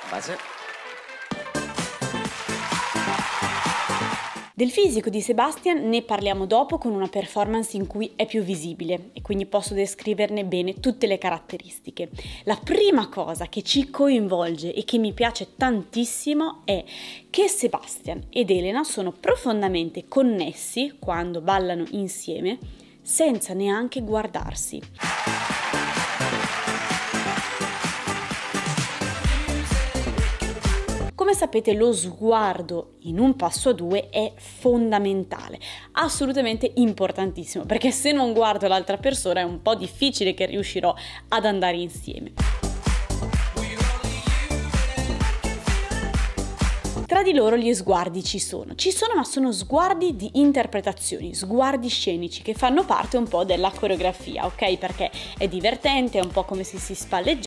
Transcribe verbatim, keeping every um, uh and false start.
Base. Del fisico di Sebastian ne parliamo dopo con una performance in cui è più visibile e quindi posso descriverne bene tutte le caratteristiche. La prima cosa che ci coinvolge e che mi piace tantissimo è che Sebastian ed Elena sono profondamente connessi quando ballano insieme senza neanche guardarsi. Come sapete, lo sguardo in un passo a due è fondamentale, assolutamente importantissimo, perché se non guardo l'altra persona è un po' difficile che riuscirò ad andare insieme. Tra di loro gli sguardi ci sono, ci sono ma sono sguardi di interpretazioni, sguardi scenici che fanno parte un po' della coreografia, ok? Perché è divertente, è un po' come se si spalleggiasse.